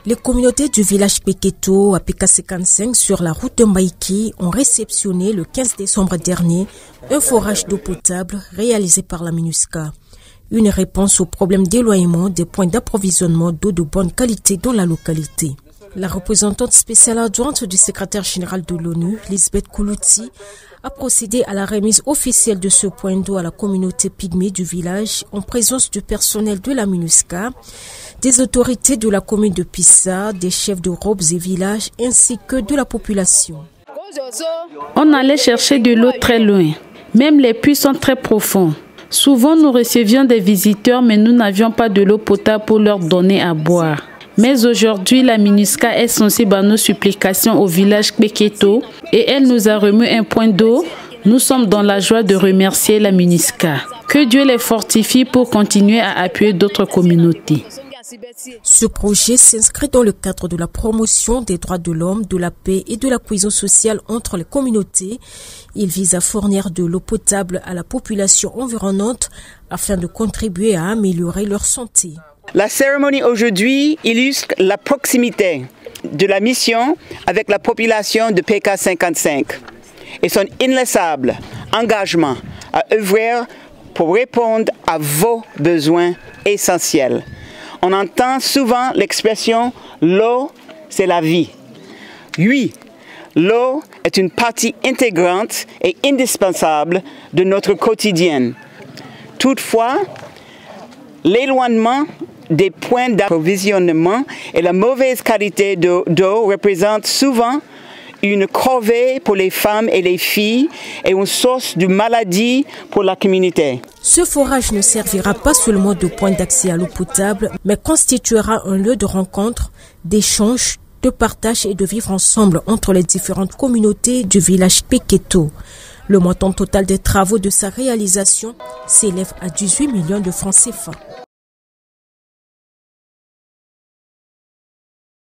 Les communautés du village Peketo à PK55 sur la route de Maïki ont réceptionné le 15 décembre dernier un forage d'eau potable réalisé par la MINUSCA. Une réponse au problème d'éloignement des points d'approvisionnement d'eau de bonne qualité dans la localité. La représentante spéciale adjointe du secrétaire général de l'ONU, Lisbeth Koulouti, a procédé à la remise officielle de ce point d'eau à la communauté pygmée du village en présence du personnel de la MINUSCA, des autorités de la commune de Pissa, des chefs de robes et villages ainsi que de la population. On allait chercher de l'eau très loin. Même les puits sont très profonds. Souvent nous recevions des visiteurs mais nous n'avions pas de l'eau potable pour leur donner à boire. Mais aujourd'hui, la MINUSCA est sensible à nos supplications au village Peketo et elle nous a remis un point d'eau. Nous sommes dans la joie de remercier la MINUSCA. Que Dieu les fortifie pour continuer à appuyer d'autres communautés. Ce projet s'inscrit dans le cadre de la promotion des droits de l'homme, de la paix et de la cohésion sociale entre les communautés. Il vise à fournir de l'eau potable à la population environnante afin de contribuer à améliorer leur santé. La cérémonie aujourd'hui illustre la proximité de la mission avec la population de PK55 et son inlassable engagement à œuvrer pour répondre à vos besoins essentiels. On entend souvent l'expression « l'eau, c'est la vie ». Oui, l'eau est une partie intégrante et indispensable de notre quotidien. Toutefois, l'éloignement des points d'approvisionnement et la mauvaise qualité d'eau représentent souvent une corvée pour les femmes et les filles et une source de maladie pour la communauté. Ce forage ne servira pas seulement de point d'accès à l'eau potable, mais constituera un lieu de rencontre, d'échange, de partage et de vivre ensemble entre les différentes communautés du village Peketo. Le montant total des travaux de sa réalisation s'élève à 18 millions de francs CFA.